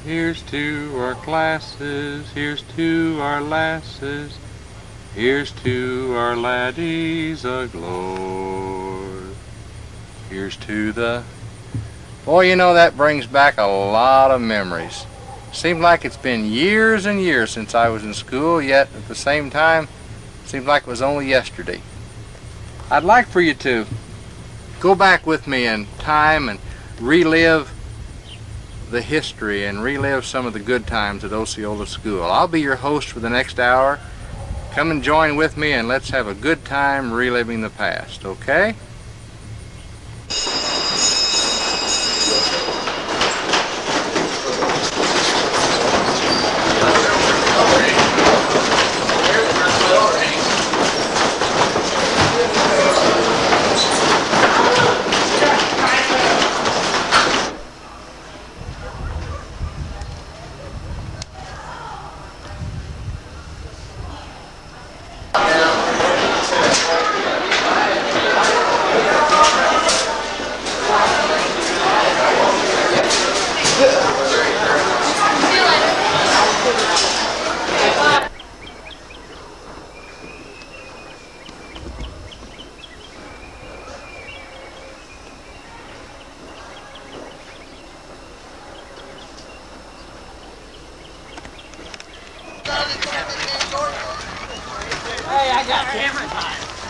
Here's to our classes, here's to our lasses, here's to our laddies aglow. Here's to the... Boy, you know, that brings back a lot of memories. Seems like it's been years and years since I was in school, yet at the same time, it seems like it was only yesterday. I'd like for you to go back with me in time and relive the history and relive some of the good times at Osceola School. I'll be your host for the next hour. Come and join with me and let's have a good time reliving the past, okay? Hey, I got camera time.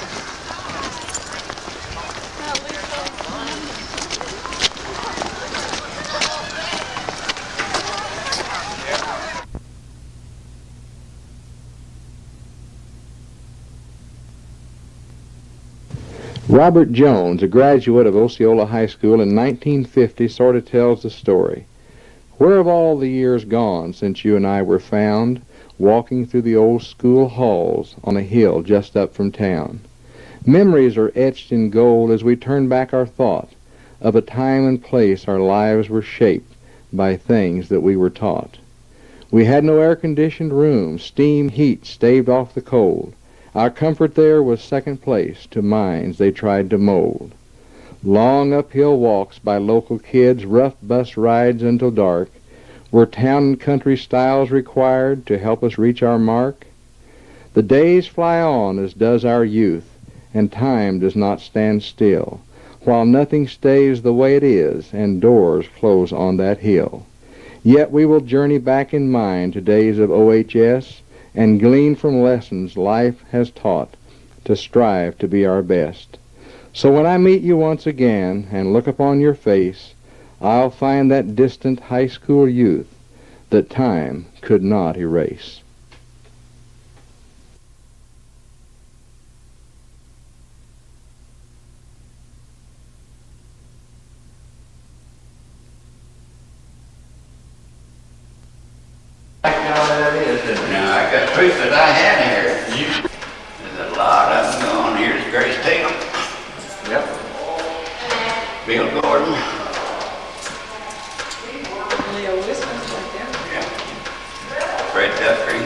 Robert Jones, a graduate of Osceola High School in 1950, sort of tells the story. Where have all the years gone since you and I were found, walking through the old school halls on a hill just up from town? Memories are etched in gold as we turn back our thought of a time and place our lives were shaped by things that we were taught. We had no air-conditioned rooms, steam heat staved off the cold. Our comfort there was second place to minds they tried to mold. Long uphill walks by local kids, rough bus rides until dark, were town and country styles required to help us reach our mark? The days fly on as does our youth, and time does not stand still, while nothing stays the way it is, and doors close on that hill. Yet we will journey back in mind to days of OHS, and glean from lessons life has taught to strive to be our best. So when I meet you once again and look upon your face, I'll find that distant high school youth that time could not erase. Now, I got proof that I had here. There's a lot of them going. Here's Grace Tatum. Yep. Bill Gordon. Leo Wiscon's right there. Yeah. Fred Duffrey.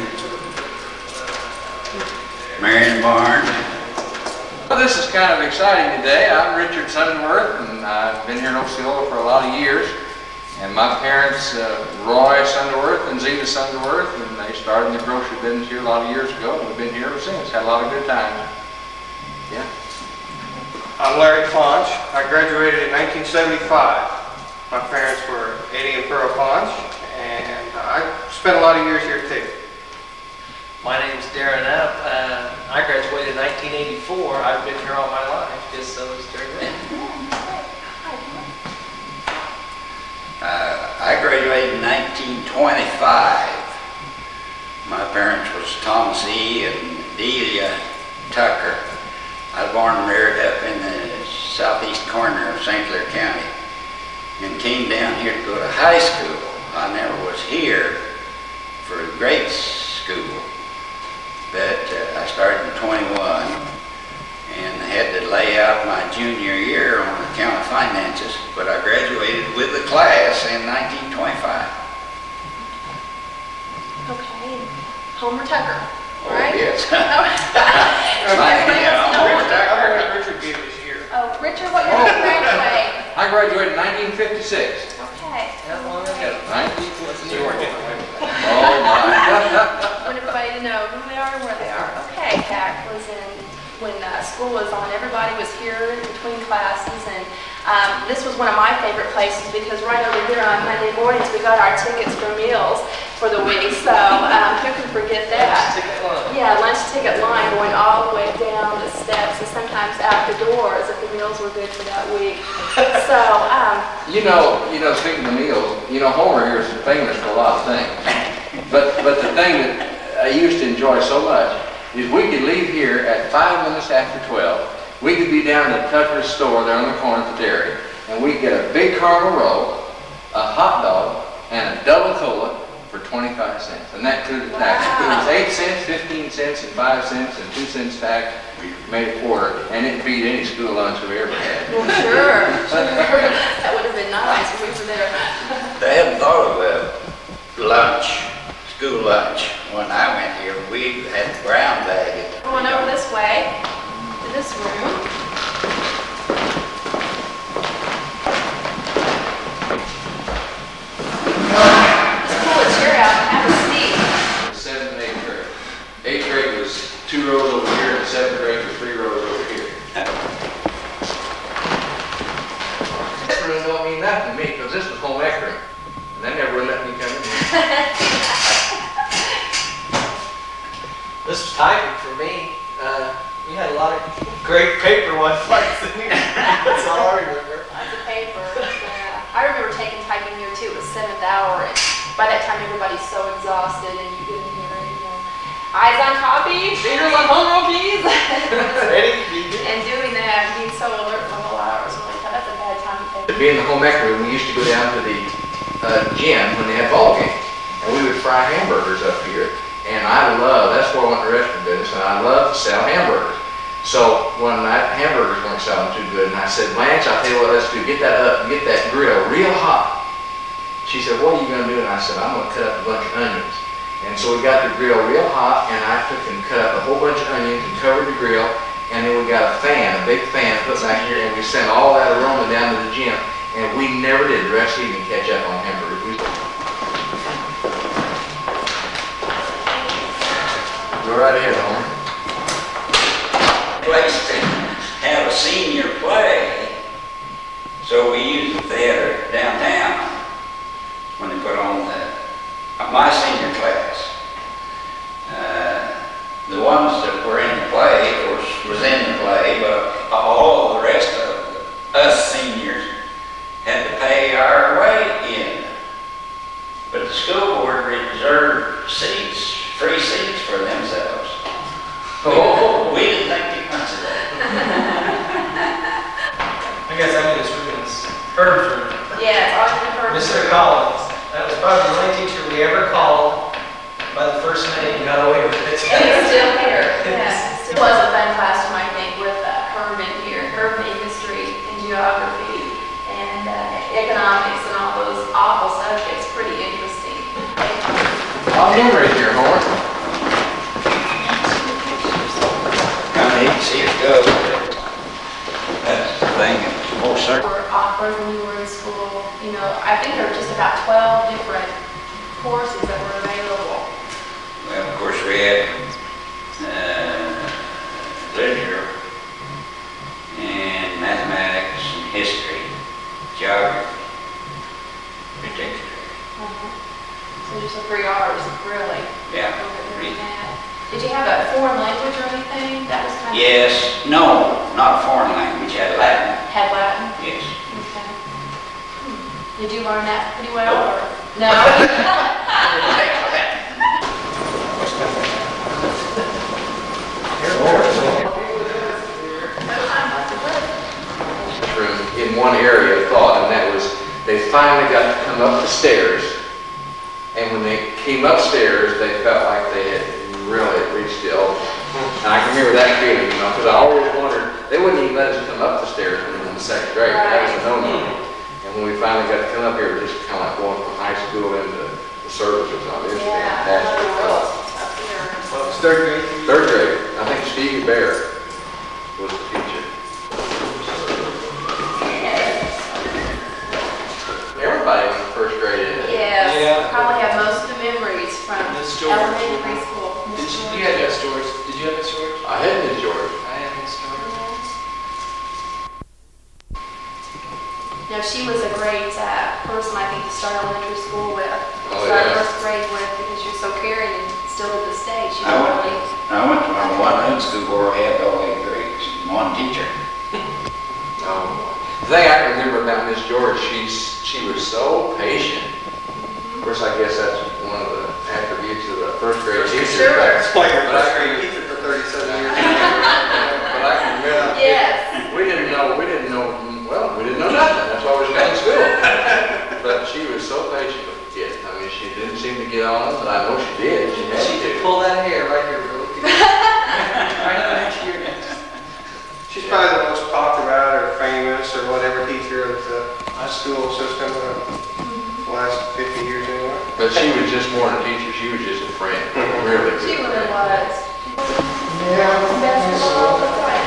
Marion Barnes. Well, this is kind of exciting today. I'm Richard Sunderworth, and I've been here in Osceola for a lot of years. And my parents, Roy Sunderworth and Zeta Sunderworth, and they started in the grocery business here a lot of years ago, and we've been here ever since. Had a lot of good times. Yeah. I'm Larry Ponch. I graduated in 1975. My parents were Eddie and Pearl Ponch, and I spent a lot of years here too. My name's Darren Up. I graduated in 1984. I've been here all my life, just so it's turned out. I graduated in 1925. My parents was Thomas E. and Delia Tucker. I was born and reared up in the southeast corner of St. Clair County and came down here to go to high school. I never was here for grade school, but I started in 21 and had to lay out my junior year on account of finances, but I graduated with the class in 1925. Okay, Homer Tucker, Oh, right? yes. Everybody else know Homer Tucker. Richard gave this year. Oh, Richard, what year did you graduate? I graduated in 1956. Okay. How long ago? 1956. school was on. Everybody was here in between classes, and this was one of my favorite places because right over here on Monday mornings we got our tickets for meals for the week. So who can forget that? Yeah, lunch ticket line going all the way down the steps and sometimes out the doors if the meals were good for that week. So Speaking of meals, Homer here is famous for a lot of things. But the thing that I used to enjoy so much is we could leave here at 5 minutes after 12. We could be down at Tucker's store there on the corner at the dairy, and we'd get a big caramel roll, a hot dog, and a double cola for 25 cents. And that included tax. It was 8 cents, 15 cents, and 5 cents, and 2 cents tax. We made a quarter, and it beat any school lunch we ever had. well, sure. That would have been nice if we were there. They hadn't thought of lunch, school lunch. When I went here, we had the brown bag. Going over this way to this room. Just pull a chair out and have a seat. 7th and 8th grade. 8th grade was 2 rows over here, and 7th grade was 3 rows over here. This room don't mean nothing to me, because this was home ec room. And they never would let me come in here. This was typing for me. We had a lot of great paper one fights in here. That's all I remember. Lots of paper. Yeah. I remember taking typing here too. It was 7th hour, and by that time everybody's so exhausted, and you couldn't hear it. Eyes on copy, fingers on homework keys. Ready? And doing that, being so alert for the whole hour was really tough. That's a bad time to take. To be in the home ec room, we used to go down to the gym when they had ball games, and we would fry hamburgers up here. And that's where I went to the restaurant business, and I love to sell hamburgers. So one night, hamburgers weren't selling too good, and I said, Blanche, I'll tell you what, let's do, get that up, get that grill real hot. She said, what are you going to do? And I said, I'm going to cut up a bunch of onions. And so we got the grill real hot, and I took and cut up a whole bunch of onions and covered the grill, and then we got a fan, a big fan, put back here, and we sent all that aroma down to the gym, and we never did the rest of the evening catch up on hamburgers. Go right ahead, Homer. Place to have a senior play, so we used the theater downtown when they put on my senior class. The ones that were in the play, of course, was in the play, but all the rest of us seniors had to pay our way in. But the school board reserved seats, free seats for themselves. Oh. We didn't think too much of that. I guess I knew this room is Herb's room. Yeah, it's always been perfect. Mr. Collins. That was probably the only teacher we ever called by the first name and got away with it. And it's still here. Yeah. It was a fun classroom, I think, with Herb in here. Herb in history and geography and economics and all those awful subjects. Pretty interesting. I'll memory here, Homer. Kind of see it go. That's the thing. More certain. Were offered when you were in school. I think there were just about 12 different courses that were available. Well, of course, we had literature and mathematics and history, geography, particularly. So just the 3 R's, really. Yeah. Did you have a foreign language or anything? That was kind of... Yes. No, not a foreign language. Had Latin. Had Latin? Yes. Okay. Did you learn that pretty well? Or? No? In one area of thought, and that was they finally got to come up the stairs, and when they came upstairs, they felt like they had really reached the ultimate. And I can remember that feeling, because I always wondered, they wouldn't even let us come up the stairs when we were in the 2nd grade. That was a no-no. And when we finally got to come up here, it was just kind of like going from high school into the service or something. It was fantastic. What was 3rd grade? 3rd grade. I think Stevie Bear was the teacher. Everybody was in 1st grade, didn't it? Yes. Yeah. Probably have most of the memories from Miss George. elementary school. Miss You George. had Miss George. Did you have Miss George? I had Miss George. I had Miss George. No, she was a great person, I think, to start elementary school with. Oh, Start yeah. first grade with, because she was so caring and still to this day. She's I went, really, I went to one high school where I had all 8 grades, one teacher. The thing I can remember about Miss George, she was so patient. Of course, I guess that's one of the attributes of the first grade teacher. Sure. Explain your But I first can- grade teacher for 37 years. But I can remember, yes. we didn't know nothing. That's why we was going to school. But she was so patient with the kids. I mean, she didn't seem to get on them, but I know she did. She had She to. could pull that hair right here, really. Right on next year. She's probably the most talked about or famous or whatever teacher of the school system the last 50 years anyway. But she was just more than a teacher. She was just a friend. Really good She really friend. was. Yeah. Basketball all the time.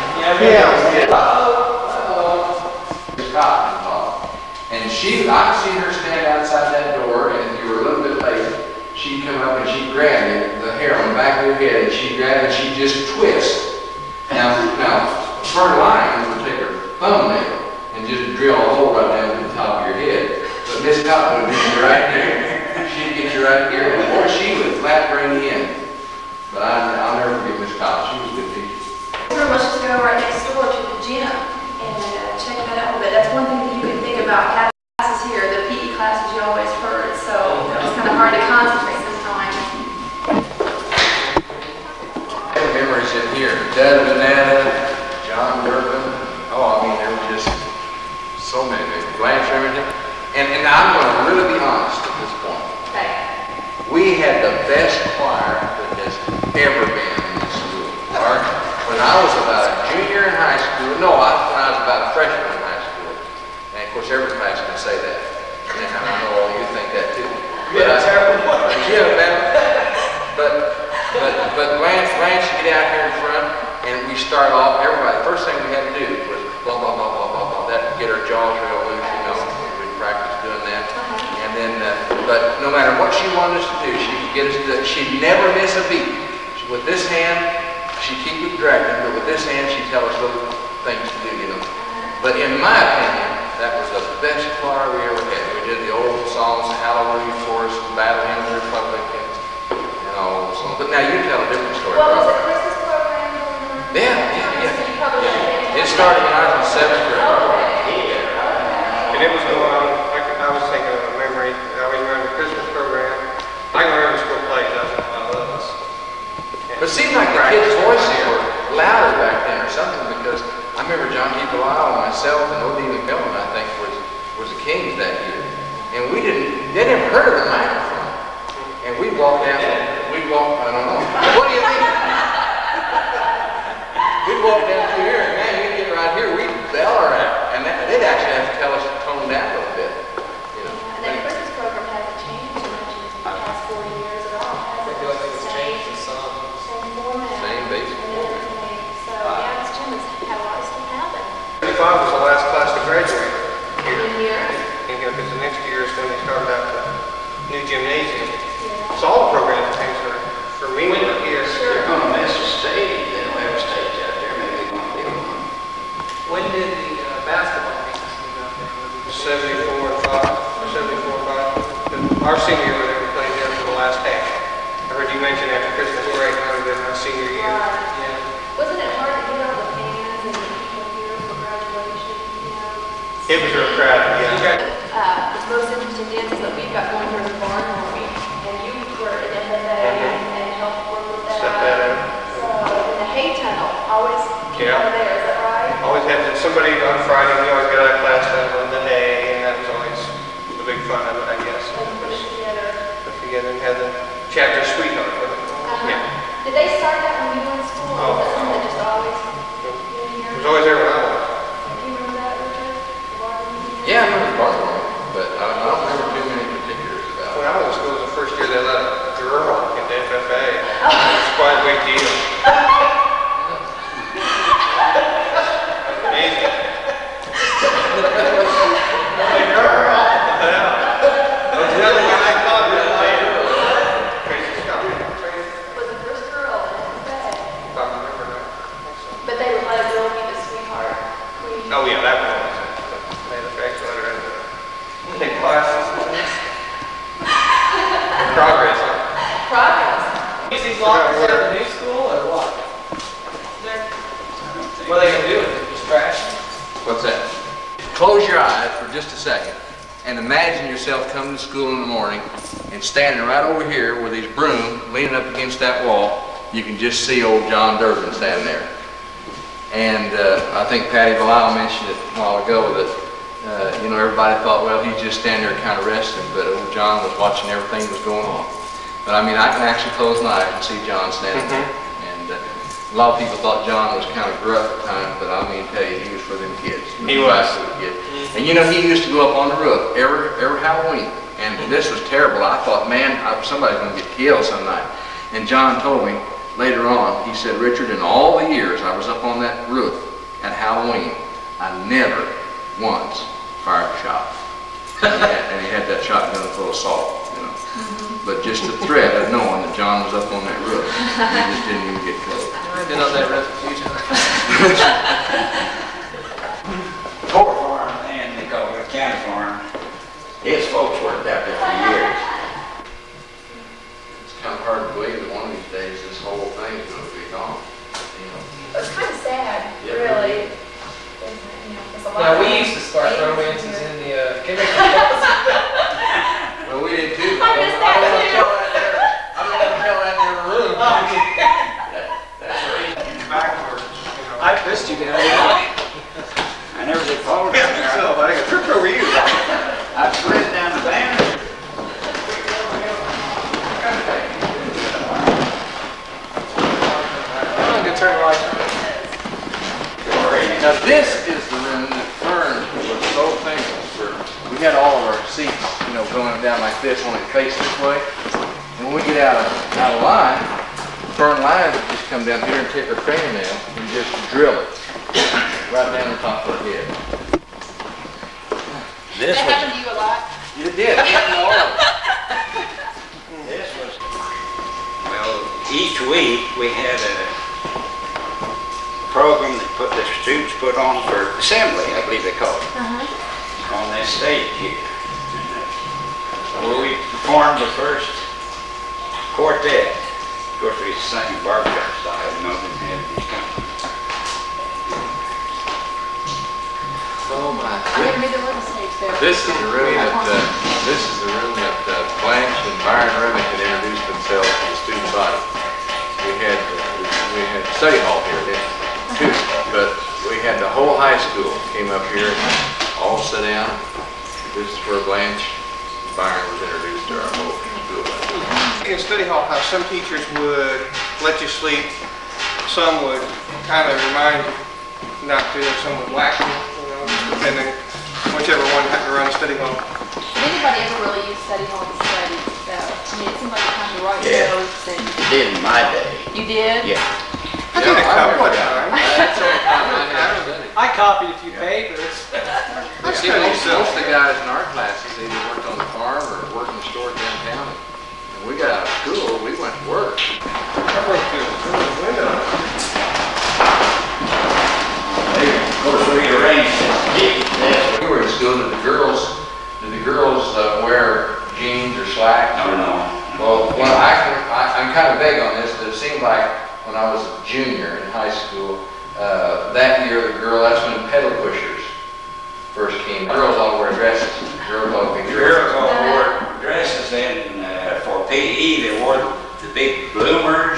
Scott involved. And I've seen her stand outside that door, and if you were a little bit late, she'd come up and she'd grab you, the hair on the back of your head, and she'd grab it and she'd just twist. Now, Fern Lyons would take her thumbnail and just drill a hole right down to the top of your head. But Miss Cotton would get you right there. She'd get you right there, and boy, she would flat bring you in. But I'll never forget Miss Cotton. She was a good teacher. Let's just go right next door to the gym and check that out a little bit. That's one thing that you can think about having classes here. The PE classes you always heard, so it's kind of hard to concentrate sometimes. Memories in here. Dad Banana, John Durbin. Oh, I mean, there were just so many. Blanche Remington. And I'm going to really be honest at this point. Okay. We had the best choir that has ever been in this school. When I was about a junior in high school, when I was about a freshman in high school, and of course every class can say that, and I know all you think that too. But Blanche would get out here in front, and we start off, everybody, the first thing we had to do was blah, blah, blah, blah, blah, blah, that, get our jaws real loose, you know, we'd practice doing that. And then, but no matter what she wanted us to do, she could get us to, she'd never miss a beat. With this hand, she'd keep it directed, but with this hand, she'd tell us little things to do, you know. But in my opinion, that was the best choir we ever had. We did the old songs, Hallelujah for us, Battle Hymn of the Republic, and all those songs. But now you tell a different story. What was the Christmas program? Yeah. It started when I was in 7th grade. And it was going on, I was thinking of a memory, I always remember the Christmas program. I can remember school plays, I love us. But it seemed like the kids' voices were louder back then or something, because I remember John D. Belial and myself and O.D. McMillan, I think, was the Kings that year. And they never heard of the microphone. And we'd walk, I don't know. What do you think? We'd walk down through here, and man, you'd get right here, we'd bell her out. And they'd actually have to tell us to tone down a little bit. You know. And the Christmas program hasn't changed much in the past 40 years at all, has it? I feel like it's changed the songs. Same format. Same basic and everything. So, yeah, this gym has had a lot of stuff happen. 75 was the last class to graduate here. In here. And because the next year is when they start out the new gymnasium. Yeah. So all the programs and things for me were here. They're going to miss the stage. They don't have a stage out there. Maybe they want to build one. When did the basketball games move out there? 74 and 5, or 74 and 5. Our senior year, they were playing there for the last half. I heard you mention after Christmas break, that would have been my senior year. Right. Yeah. Wasn't it hard to get all the fans and the people here for graduation, you know? It was real crowded, yeah. The most interesting dances that we've got going here is barn warming, and you were in FFA and helped work with that. Set that up. So, in the hay tunnel, always people Yeah. are there, is that right? Always had somebody on Friday, we always got out of class to run the hay, and that was always the big fun of it, I guess. And put it together. Put together and had the chapter sweetheart with it. Yeah. Did they start that when you were in school, or Oh, was that something no. that just always It been here? was always there when I was. Do you remember that, Richard? The barn warming? Yeah, I remember barn warming, but I don't remember too many particulars about When it. I was in school, it was the first year they let a girl into FFA. It was quite a big deal. Amazing. A girl. Yeah. That's exactly what I thought of it. Crazy stuff. Crazy. Was the first girl in FFA. If I remember that. I think so. But they would let a girl be the sweetheart. progress. Use these lockers at the new school or what? What are they gonna do with it? Just trash them? What's that? Close your eyes for just a second and imagine yourself coming to school in the morning and standing right over here with his broom leaning up against that wall. You can just see old John Durbin standing there. And I think Patty Belisle mentioned it a while ago that, you know, everybody thought, well, he's just standing there kind of resting, but old John was watching everything that was going on. But I mean, I can actually close my eyes and see John standing there. And a lot of people thought John was kind of gruff at times, but I mean, tell you, he was for them kids. He was. For the kids. And you know, he used to go up on the roof every Halloween. And this was terrible. I thought, man, somebody's going to get killed some night. And John told me later on, he said, Richard, in all the years I was up on that roof at Halloween, I never once fired a shot. And he had that shotgun full of salt, you know. But just the threat of knowing that John was up on that roof, he just didn't even get close. I've been on that roof a few times. Tor Farm and they call it a county farm. His folks worked out there for years. It's kind of hard to believe that one of these days this whole thing is going to be gone, you know. It's kind of sad, Yeah. really. You know, there's a lot Now, of we used to start things romances here. in the chemical closet. Well, we did too. I missed that too. I don't know tell that in the room. That's right. Backwards, you know. I pissed you down. I never did follow down there. So, I tripped over you. I slid down the banner. I'm gonna turn the lights on. Now this is the room that Fern was so famous for. We had all of our seats, you know, going down like this, only face this way. And when we get out of line, Fern Lyons would just come down here and take her fingernail and just drill it right down the top of her head. This That was, happened to you a lot? it did. It happened to all of us. This was, well, each week we had a program that the students put on for assembly, I believe they call it, on this stage here. Where we performed the first quartet. Of course, we sang barbershop style, you know, didn't have these kind of. Oh my I goodness. never knew there was a stage there. This is the room that Blanche and Byron Remick had introduced themselves to the student body. We had study hall here then too, but we had the whole high school came up here and all sat down. This is where Blanche and Byron was introduced to our whole school. In study hall, how some teachers would let you sleep, some would kind of remind you not to, and some would whack you, you know, depending whichever one had to run study hall. Did anybody ever really use study hall to study, though? I mean, it seemed like you kind of write Yeah. notes and... Did in my day. You did? Yeah. I did a couple of times. I copied a few papers. See, most of the guys in our classes either worked on the farm or worked in the store downtown. And we got out of school, we went to work. I broke through the window. Of course, we arranged this. We were in school, did the girls wear jeans or slacks? No. Well, I'm kind of vague on this, but it seemed like when I was a junior in high school, that year that's when pedal pushers first came. Girls all wear dresses. Girls all The girls all wore dresses, and for PE they wore the big bloomers,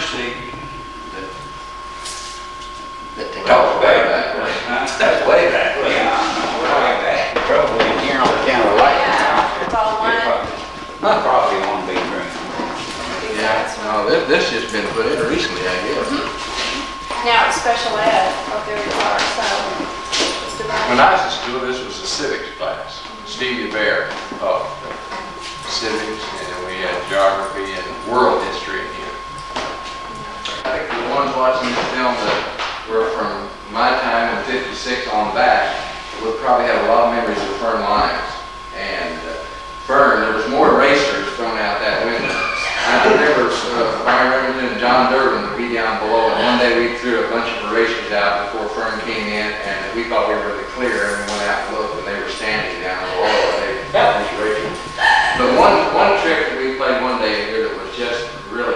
that they talk about. That's way back. Yeah, way back. Probably here on account of light. Yeah, it's all one. Probably one big room. Yeah, no, this just been put in recently, I guess. Now it's special ed up there you are, so it's When divided. I was in school, this was a civics class. Stevie Bear taught civics, and then we had geography and world history in here. I think the ones watching this film that were from my time in '56 on back would probably have a lot of memories of Fern Lyons. And Fern, there was more erasers thrown out that window. I remember Byron Remington and John Durbin would be down below, and one day we threw a bunch of erasers out before Fern came in, and we thought we were really clear, and we went out and looked, and they were standing down below, and they had these erasers. But one trick that we played one day here that was just really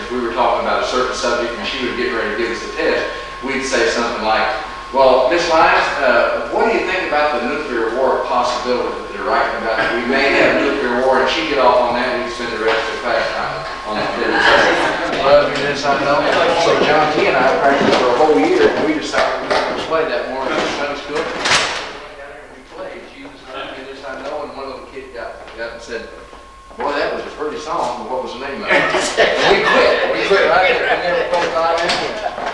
if we were talking about a certain subject and she would get ready to give us a test, we'd say something like, well, Miss Lyons, what do you think about the nuclear war possibility that they're writing about? We may have nuclear war, and she'd get off on that, and we'd spend the rest of the class time on that. Well, yes, I know. So John T. and I practiced for a whole year, and we decided we were going to play that morning in Sunday school. We played, she was going to get us, I know, and one little kid got up and said, boy, that was a pretty song, but what was the name of it? And we quit. We quit right there. We never played live again.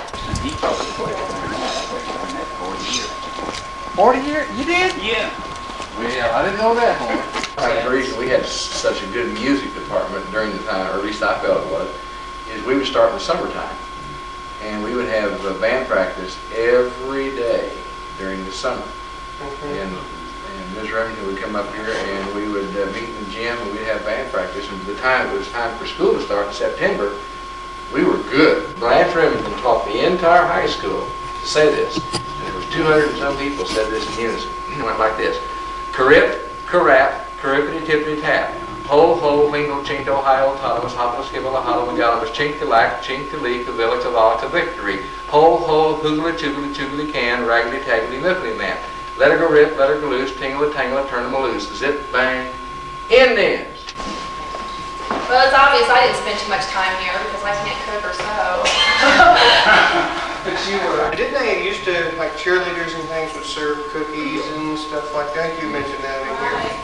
40 years? You did? Yeah. Well, I didn't know that one. The reason we had such a good music department during the time, or at least I felt it was, is we would start in the summertime. And we would have band practice every day during the summer. And Ms. Remington would come up here and we would meet in the gym and we'd have band practice. And by the time it was time for school to start in September, we were good. Blanche Remington taught the entire high school to say this. And there was 200 and some people said this in unison. It went like this. Carip, carap, caripity tippity tap. Ho, ho, lingo, chinto, hi-o, totemus, hopla, skibala, halo, megalamus, chink-a-lack, chink-a-leak, kavilla, kavala, to victory. Ho, ho, hoogly, choogly, choogly, can, raggedy, taggedy, miffly, man. Let her go rip, let her go loose, tingle, tangle, turn them loose. Zip, bang, Indians. Well, it's obvious I didn't spend too much time here because I can't cook or sew. But you were, didn't they used to, like cheerleaders and things would serve cookies and stuff like that? You mentioned that in here.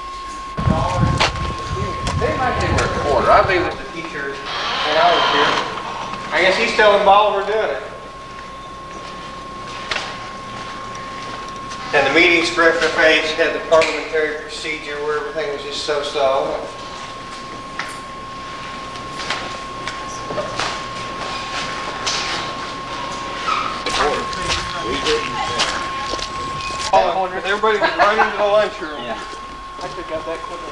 They might give her a quarter. I believe The teacher when I was here. I guess he's telling Bolivar doing it. And the meetings for FFAs had the parliamentary procedure where everything was just so-so. Everybody was running to the lunchroom. Yeah. I took out that quick.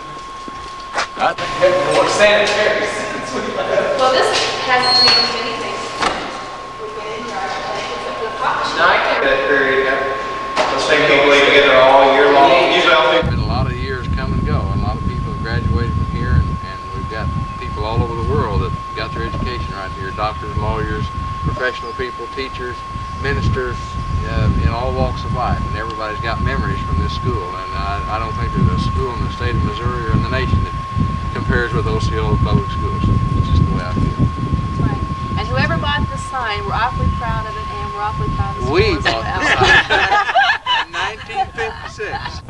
More sanitary. Well, this hasn't changed anything since we've been in here, I think, except for the pop No, I can't. That period, the same people eat together all year long. Usually I'll do. been a lot of years come and go, and a lot of people have graduated from here, and we've got people all over the world that got their education right here. Doctors, lawyers, professional people, teachers, ministers, in all walks of life, and everybody's got memories from this school. And I don't think there's a school in the state of Missouri or in the nation that compares with Osceola Public Schools. It's just the way I feel. Right. And whoever bought this sign, we're awfully proud of it, and we're awfully proud of the school We as bought well. this sign in 1956.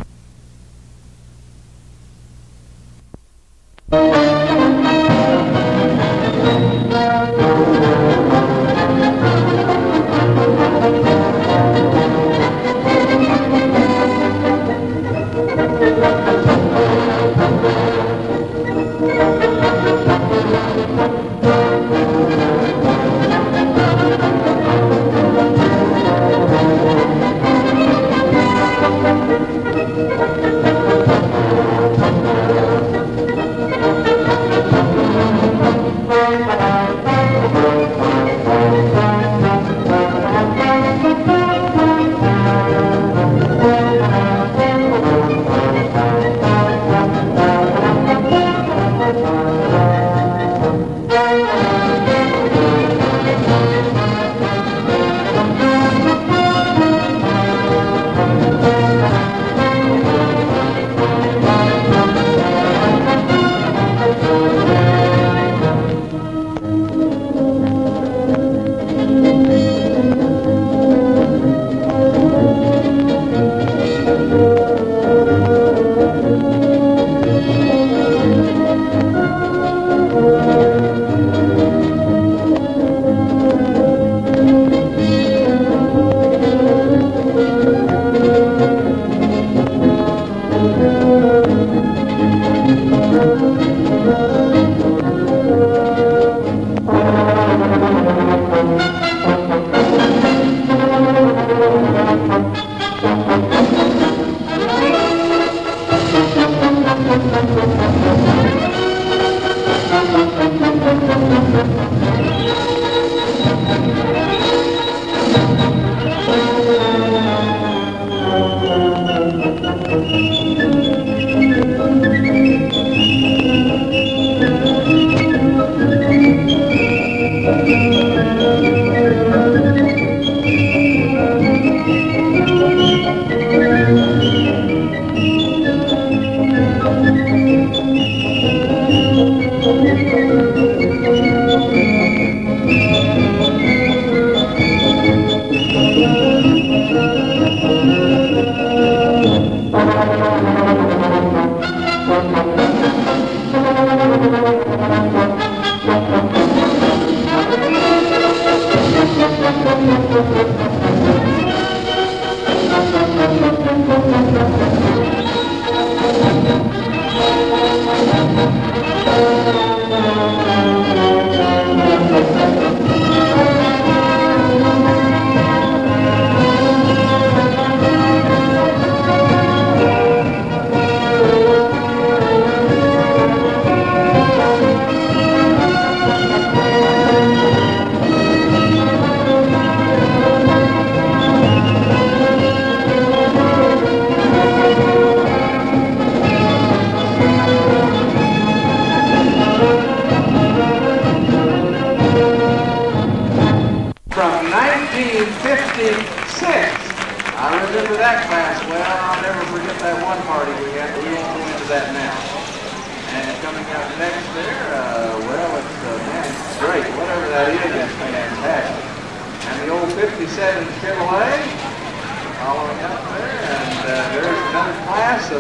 that is fantastic. And the old 57 Chevrolet following up there. And there's another class of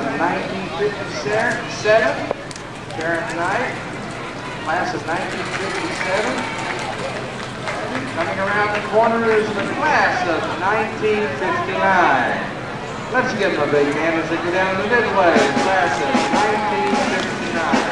1957. Sharon tonight. Class of 1957. And then coming around the corner is the class of 1959. Let's give them a big hand as they go down the midway. Class of 1959.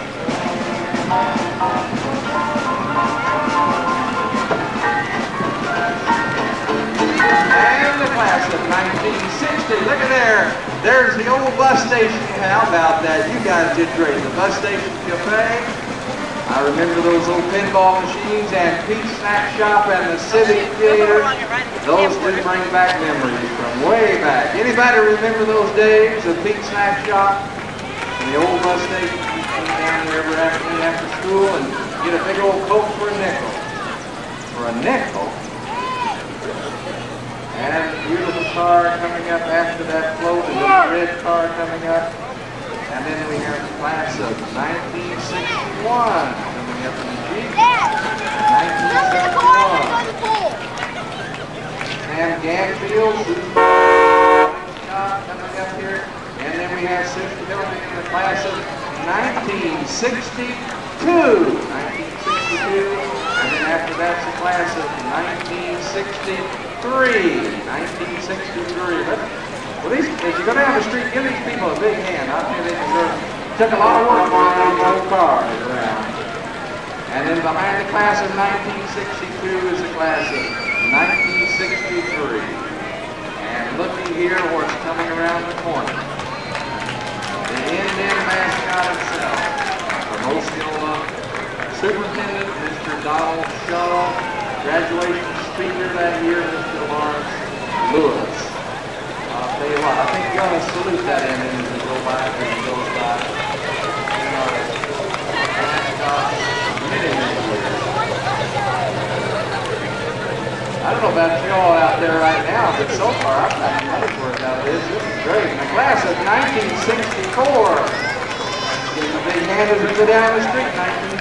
And the class of 1960. Look at there. There's the old bus station. How about that? You guys did great. The bus station cafe. I remember those old pinball machines and Pete's Snack Shop and the Civic Theater. Those do bring back memories from way back. Anybody remember those days of Pete's Snack Shop and the old bus station? You come down there every afternoon after school and get a big old Coke for a nickel. For a nickel? And a beautiful car coming up after that float, a little red car coming up. And then we have the class of 1961 coming up in the Jeep. 1961. Sam Ganfield, coming up here. And then we have Susan Hillman in the class of 1962. 1962. And then after that's the class of 1963. 1963. Well, as you go down the street, give these people a big hand. I think they deserve it. Took a lot of work to get these old cars around. And then behind the class of 1962 is the class of 1963. And looky here what's coming around the corner. The Indian mascot himself from Osceola, Superintendent Mr. Donald Shaw, graduation speaker that year, Mr. Lawrence Lewis. I'll tell you what, I think you're going to salute that Indian as we go by, as he goes by. Many years. I don't know about you all out there right now, but so far I've got money's worth out of this. This is great. In the class of 1964. Give them a big hand as we go down the street,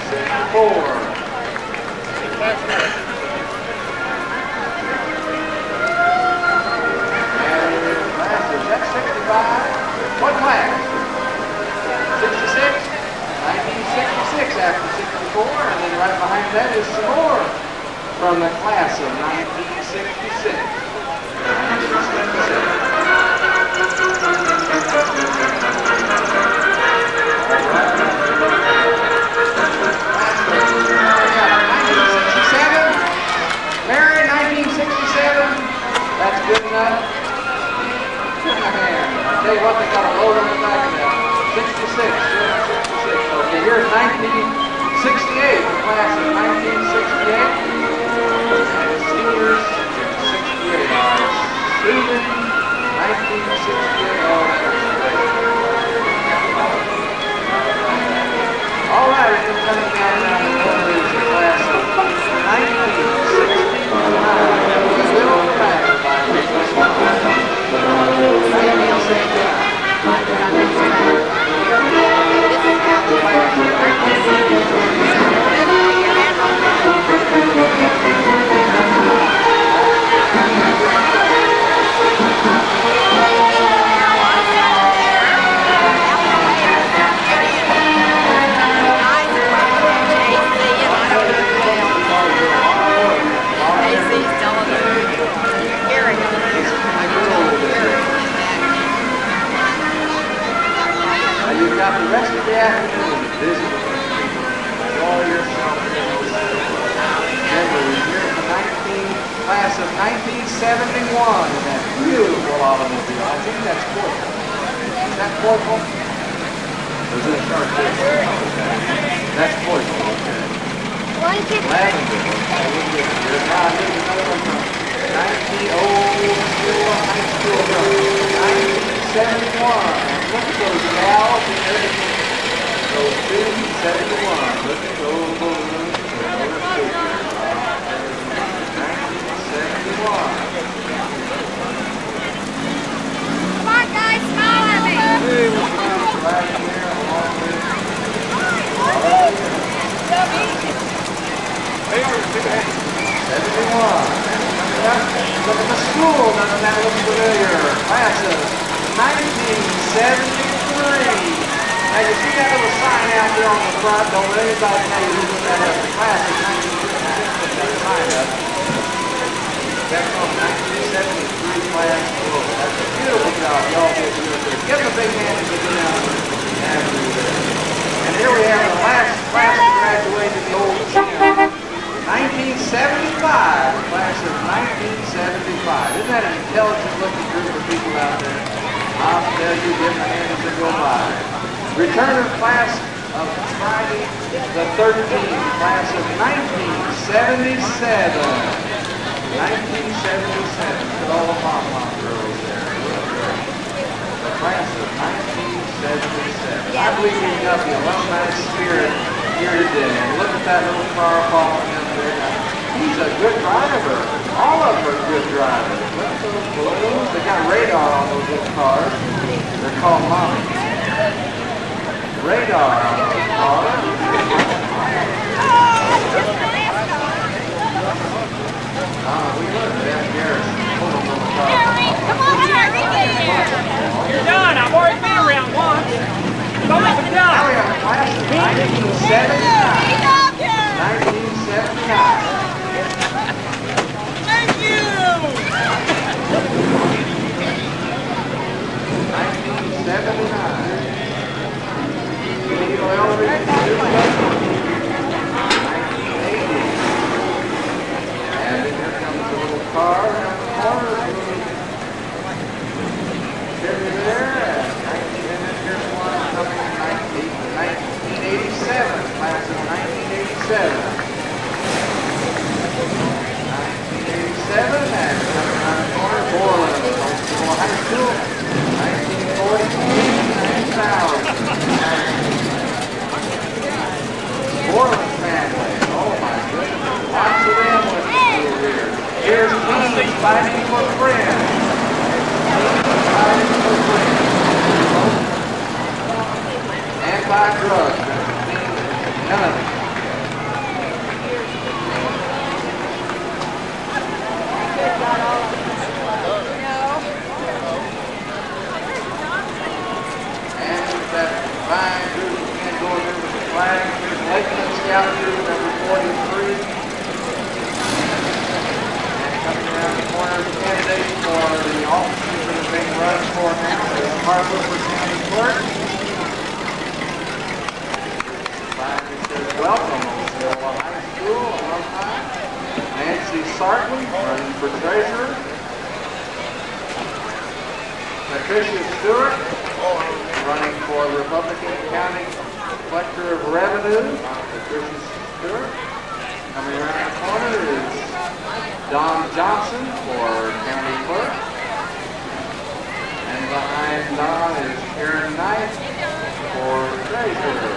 1964. What class? 66? 1966 after 64, and then right behind that is some more from the class of 1966. 1967? Mary, 1967? That's good enough. I'll tell you what, they got a load on the back of that. 66, 66. Okay, here's 1968, the class of 1968. And the seniors in 68 are Susan, 1968. Oh, that's great. All right, and then coming down the corner is the class of 1969. Still on the back by Mrs. Smith. You've got the rest of the afternoon to visit with these people. Enjoy yourself in those memories here in the class of 1971 in that beautiful automobile. I think that's Corporal. Is that Corporal? Or is it a Sharp? That's Corporal. Okay. Lavender. Okay, we'll get it here. Now here's another one from 1901 high school from 1971. Look at those gals and everything. Those students, 71. Look at those balloons and those figures. 1971. Come on, guys, smile at me. Hey, we'll come right here along with. So easy. Hey, Look at the school, doesn't that look familiar? Class of 1973. Now you see that little sign out there on the front, don't let anybody tell you who put that up. The class of 1973, put that sign up. That's on 1973 class school. That's a beautiful job y'all did here. Give them a big hand as you go down the avenue there. And here we have the last class that graduated the old gym. 1975, class of 1975. Isn't that an intelligent looking group of people out there? I'll tell you, different hands that go by. Return of class of Friday the 13th, class of 1977. 1977. Look at all the mom girls there. The class of 1977. I believe we've got the alumni spirit here today. And look at that little car following up there. He's a good driver. All of them are good drivers. Look at those balloons. They got radar on those little cars. They're called mommies. Radar on those cars. We learned that Garrison. Gary, come on, Gary, get here. You're done. I've already been around once. Go up and Now down. we have a class of 1979. 1979. Thank you. 1979. Video elevator, 1980. And then here comes the little car around the corner. There, and then here's one coming in 1987, class of 1987. 1987, and coming around the corner, Borland, Oklahoma High School, 1940, 2000. Borland family, oh my goodness, lots of them went to school here. Here's King fighting for friends. Fighting for friends. Anti-drugs. None of them. And that fine group again going over the flag. Here's Lakeland Scout Troop number 43. And coming around the corner, the candidate for the offices that are being run for now is Harper County Clerk. Welcome to High School alumni. Nancy Sartman running for treasurer. Patricia Stewart running for Republican County Collector of Revenue. Patricia Stewart. Coming around the corner is Don Johnson for County Clerk. And behind Don is Aaron Knight for treasurer.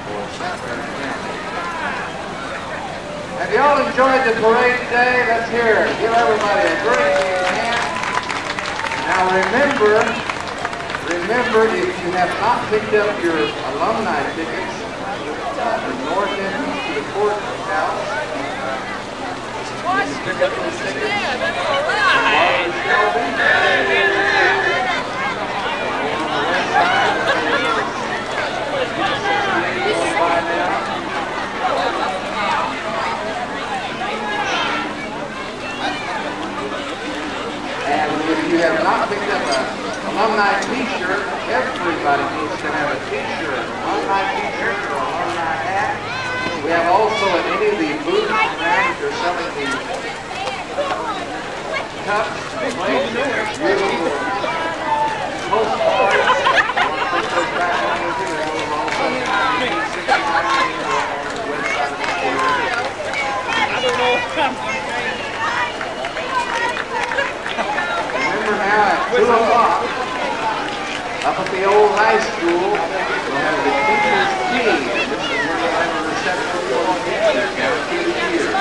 Have you all enjoyed the parade today? Let's hear it. Give everybody a great big hand. Now remember, if you have not picked up your alumni tickets, the north entrance to the courthouse. Pick up those tickets. Yeah, that's all right. And if you have not picked up an alumni t-shirt, everybody needs to have a t-shirt, alumni t-shirt or alumni hat. We have also at any of the booths around that they're selling the cups, plates, beautiful postcards. Put those back on with you. They go also in 1969 on the website of the school. I don't know. Remember now at 2 o'clock, up at the old high school, we'll have the teacher's tea. And this is where you'll have a reception for all teachers, guaranteed a year.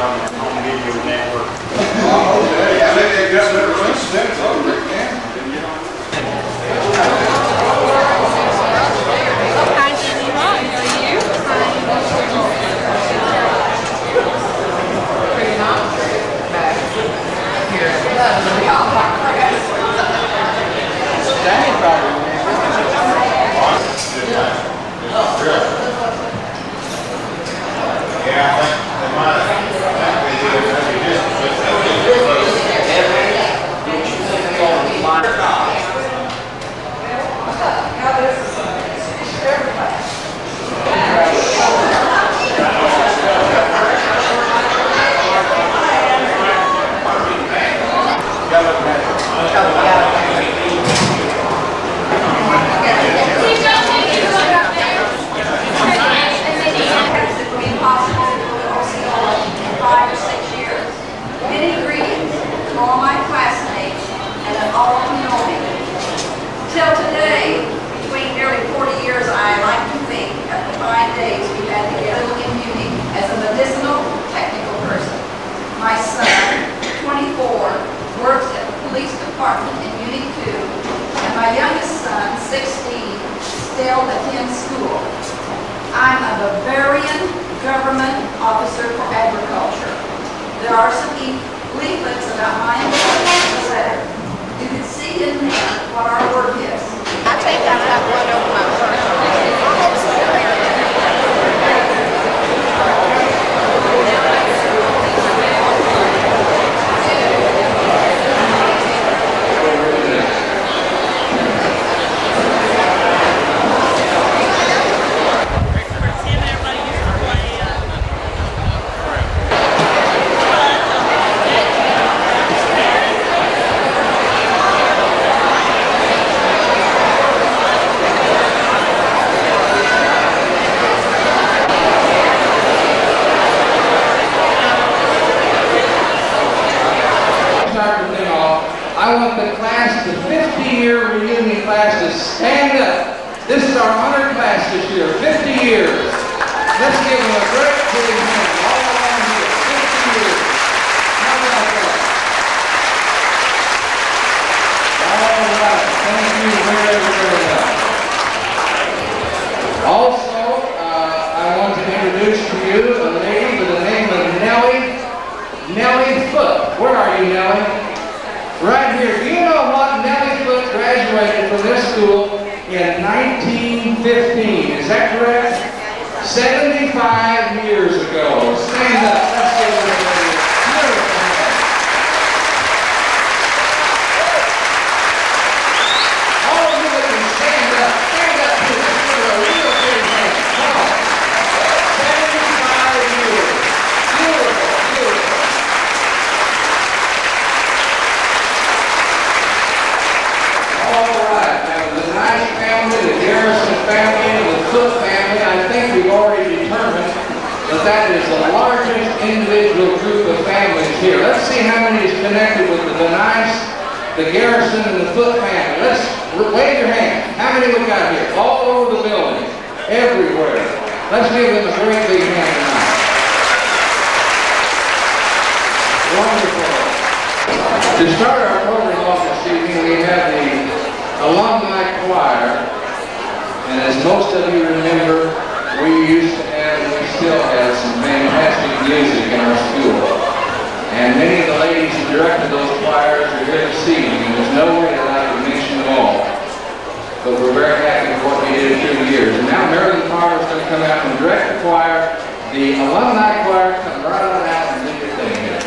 on the home video network. Oh, okay. Yeah, they got better sense over there, man. Danny probably. Yeah, I think they might Till today, between nearly 40 years, I like to think of the 5 days we had together in Munich as a medicinal technical person. My son, 24, works at the police department in Munich too, and my youngest son, 16, still attends school. I'm a Bavarian government officer for agriculture. There are some leaflets about my employment in the letter. You can see in there what our work is. I think I've got one over my purse. I want the class, the 50-year reunion class, to stand up. This is our 100th class this year, 50 years. Let's give them a great big hand all around here, 50 years. How about that? All right, thank you very, very much. Also, I want to introduce to you a lady by the name of Nellie Foote. Where are you, Nellie? Right here. Do you know what? Nellie Foote graduated from this school in 1915. Is that correct? 75 years ago. Stand up. Let's give her a beautiful hand. All of you that can stand up to this. Give her a real big hand. Come on. 75 years. Beautiful, beautiful. All right, now the Nice family, the Garrison family, and the Cook family, I think we've already determined that that is the largest individual group of families here. Let's see how many is connected with the Nice, the Garrison, and the Cook family. Let's wave your hand. How many we got here? All over the building, everywhere. Let's give them a great big hand tonight. Wonderful. To start our program off this evening, we have the alumni choir, and as most of you remember, we used to have, we still have some fantastic music in our school. And many of the ladies who directed those choirs are here this evening, and there's no way that I can mention them all. But we're very happy with what we did through the years. And now Marilyn Farmer is going to come out and direct the choir. The alumni choir, come right on out and do your thing here.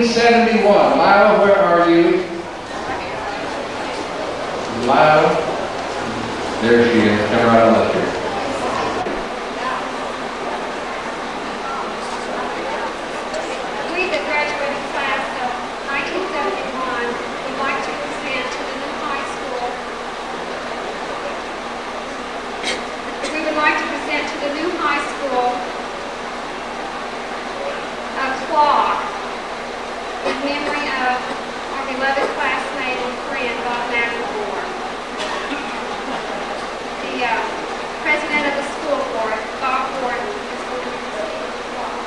1971. Lila, where are you? Lila? There she is. Come right on up here. We, the graduating class of 1971, would like to present to the new high school. We would like to present to the new high school a clock in memory of our beloved classmate and friend, Bob McElroy. The president of the school board, Bob Gordon, is going to receive the clock.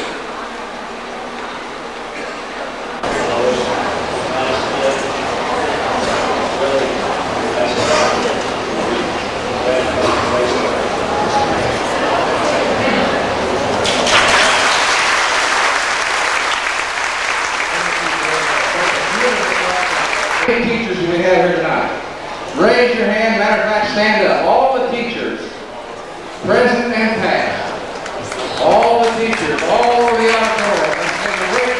How many teachers do we have here tonight? Raise your hand. Matter of fact, stand up. All the teachers, present and past. All the teachers, all over the auditorium. Let's take a raise.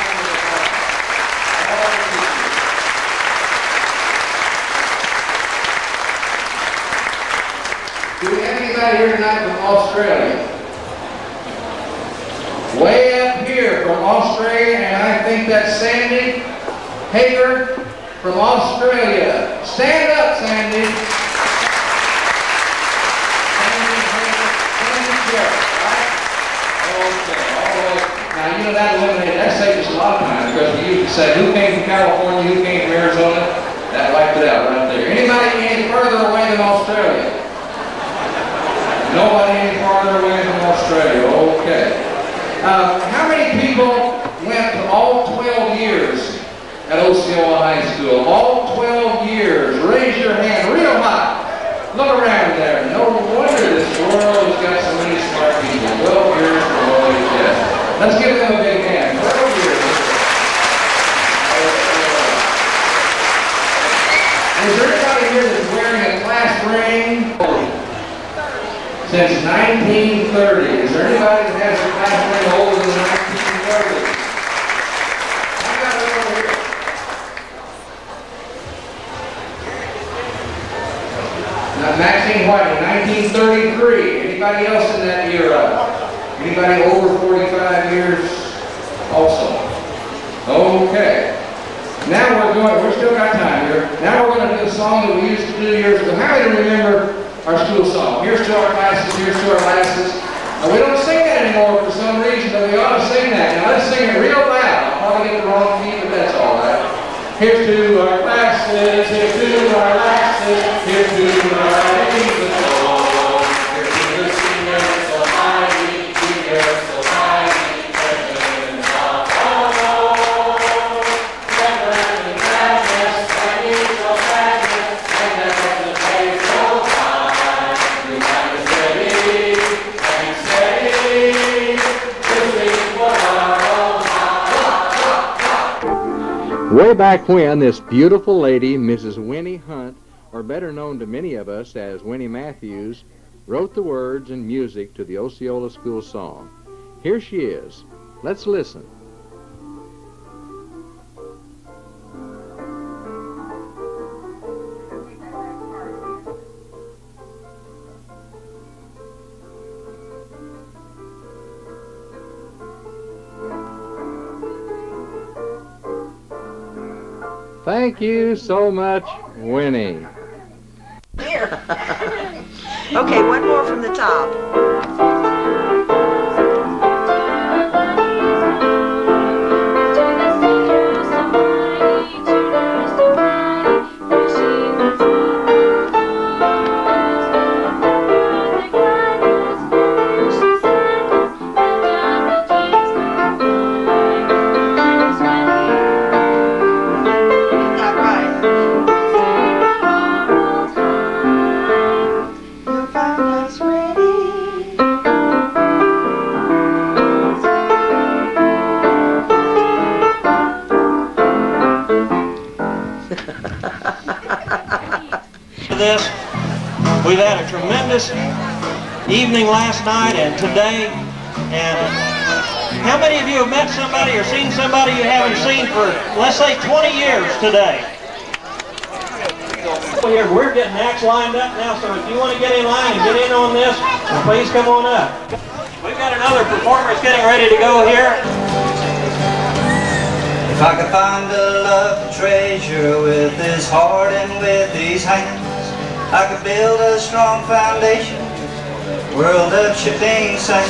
All the teachers. Do we have anybody here tonight from Australia? Way up here from Australia, and I think that's Sandy Hager from Australia. Stand up, Sandy. Sandy Sheriff, right? Okay, all the way. Now, you know that saves us a lot of time, because we used to say, who came from California, who came from Arizona? That wiped it out right there. Anybody any further away than Australia? Nobody any farther away from Australia. Okay. How many people went to all 12 years at Osceola High School? All 12 years. Raise your hand real high. Look around there. No wonder this world has got so many smart people. 12 years for OHS. Let's give them a big hand. 12 years. Is there anybody here that's wearing a class ring? Since 1930. Is there anybody that has a class ring older than 1930? I got it over here. Now, Maxine White in 1933. Anybody else in that era? Anybody over 45 years also? Okay. Now we're still got time here. Now we're going to do a song that we used to do years ago. How many remember our school song? Here's to our classes, here's to our lasses. Now, we don't sing that anymore for some reason, but we ought to sing that. Now let's sing it real loud. I'll probably get the wrong key, but that's all right. Here's to our classes, here's to our lasses, here's to our ladies of soul. Here's to the singers so mighty, singers so mighty, presidents of all. Never ending gladness, and years of gladness, and never the day so high. We got to steady, and steady, listening for our own heart. Way back when, this beautiful lady, Mrs. Winnie Hunt, or better known to many of us as Winnie Matthews, wrote the words and music to the Osceola School song. Here she is. Let's listen. Thank you so much, Winnie. Here. Okay, one more from the top. This, we've had a tremendous evening last night and today, and How many of you have met somebody or seen somebody you haven't seen for, let's say, 20 years today? Here, we're getting acts lined up now, so if you want to get in line and get in on this, then please come on up. We've got another performer that's getting ready to go here. If I could find a love treasure with his heart and with his hands, I could build a strong foundation, world of shifting sand.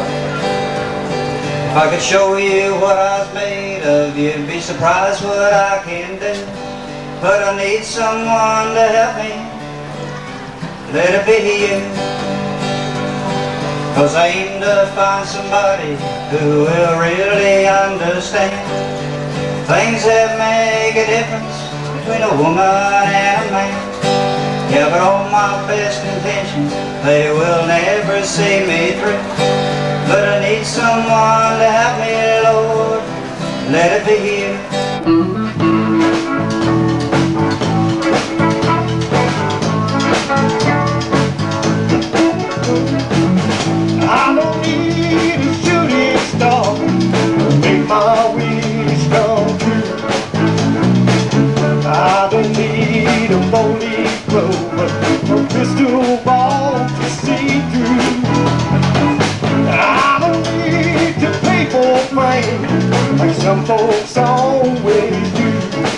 If I could show you what I was made of, you'd be surprised what I can do. But I need someone to help me, let it be you. 'Cause I aim to find somebody who will really understand things that make a difference between a woman and a man. Yeah, but all my best intentions, they will never see me through. But I need someone to help me, Lord, let it be you. I don't need a shooting star to make my wish come true. I don't need a four-leaf clover or a crystal ball to see through. I don't need to pay for fame like some folks always do.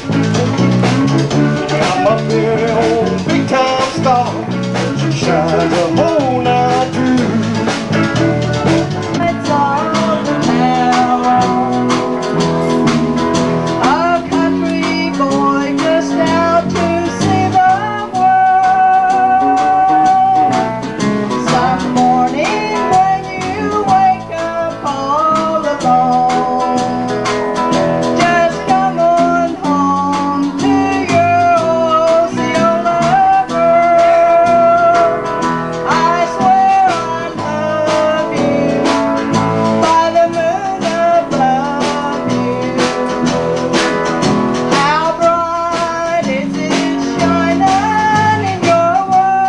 I'm up there on a big-time star, she shines a whole night through. It's all about a country boy just out to see the world. Some morning when you wake up all alone, just come on home to your Osceola girl. I swear I love you by the moon above you. How bright is it shining in your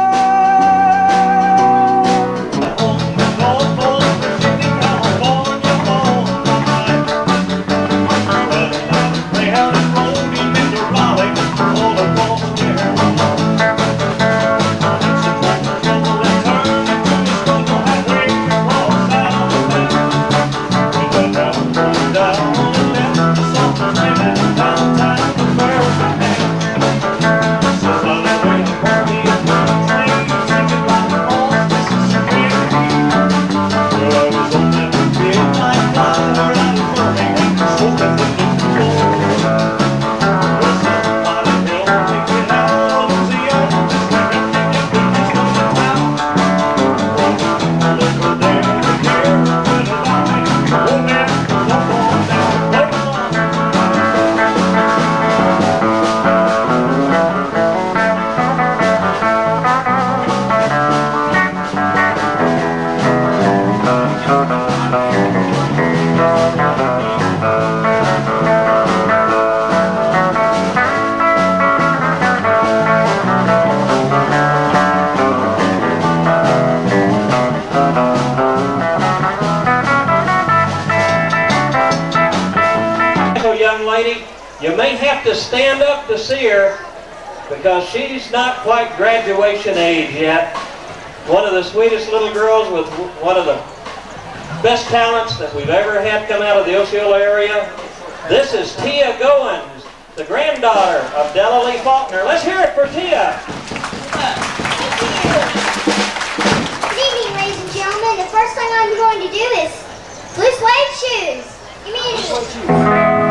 Young lady, you may have to stand up to see her because she's not quite graduation age yet. One of the sweetest little girls with one of the best talents that we've ever had come out of the Osceola area. This is Tia Goins, the granddaughter of Della Lee Faulkner. Let's hear it for Tia. Good evening, ladies and gentlemen. The first thing I'm going to do is blue suede shoes. Give me any.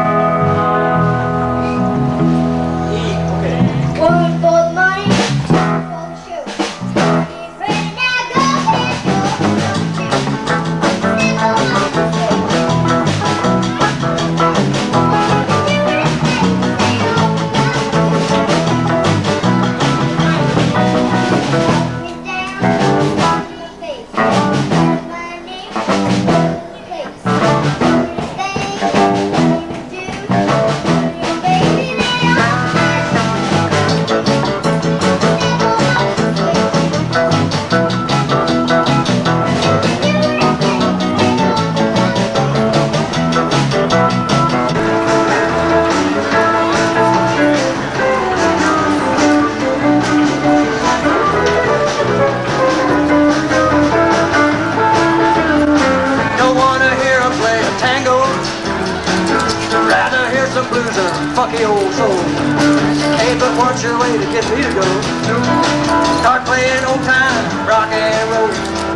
One for the money, two for the shoes. Get ready now, go ahead, go. way to get me to go. Start playing old time rock and roll.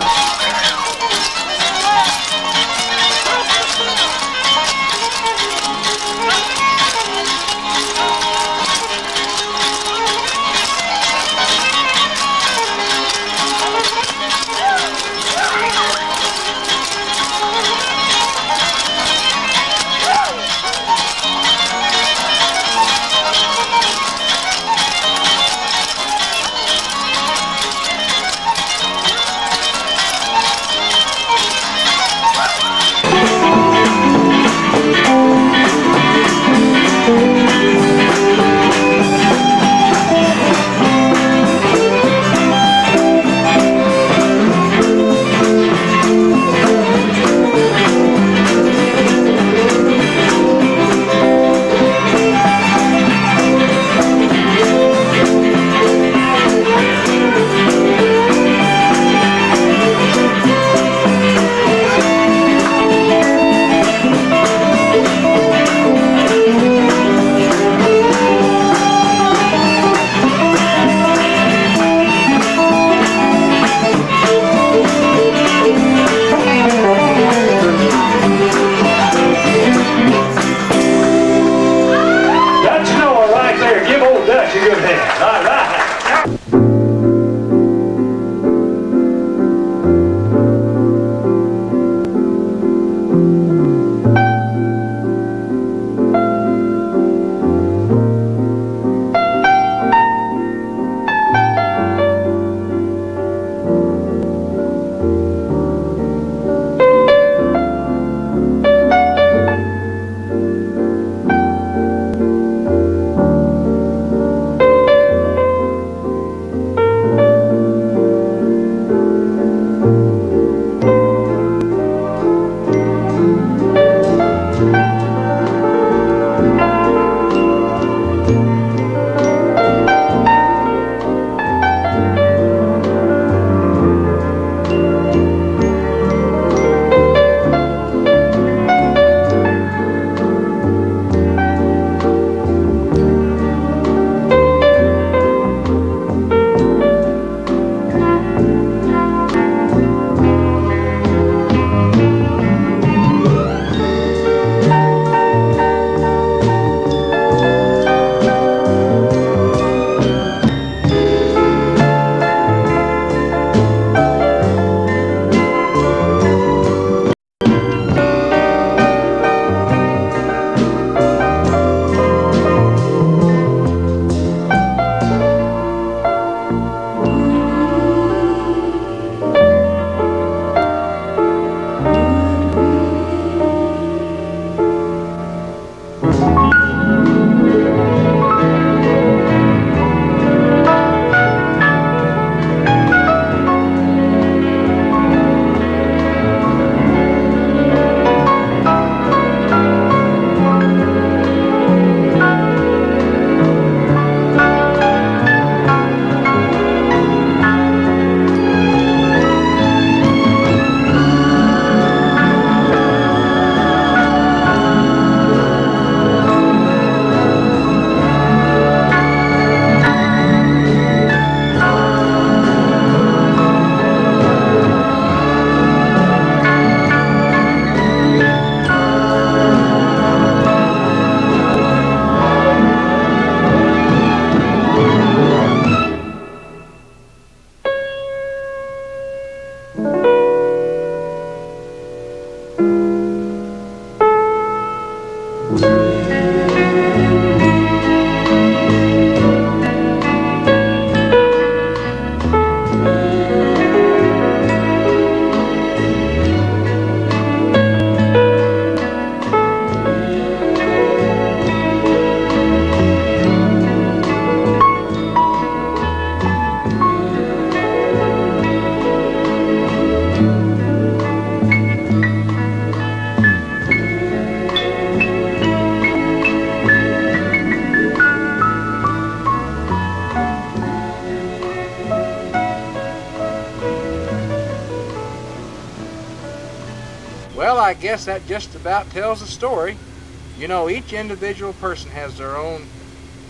Well, I guess that just about tells the story. You know, each individual person has their own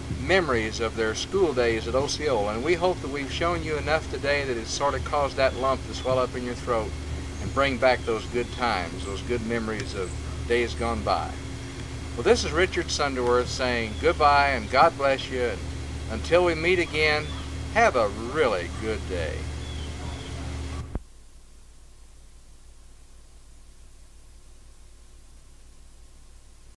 memories of their school days at Osceola, and we hope that we've shown you enough today that it's sort of caused that lump to swell up in your throat and bring back those good times, those good memories of days gone by. Well, this is Richard Sunderworth saying goodbye and God bless you, and until we meet again, have a really good day.